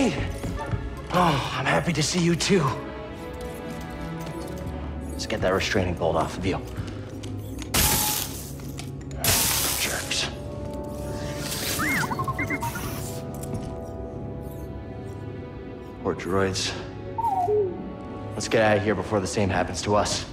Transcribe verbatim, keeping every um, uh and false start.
Jade! Oh, I'm happy to see you too. Let's get that restraining bolt off of you. Jerks. Poor droids. Let's get out of here before the same happens to us.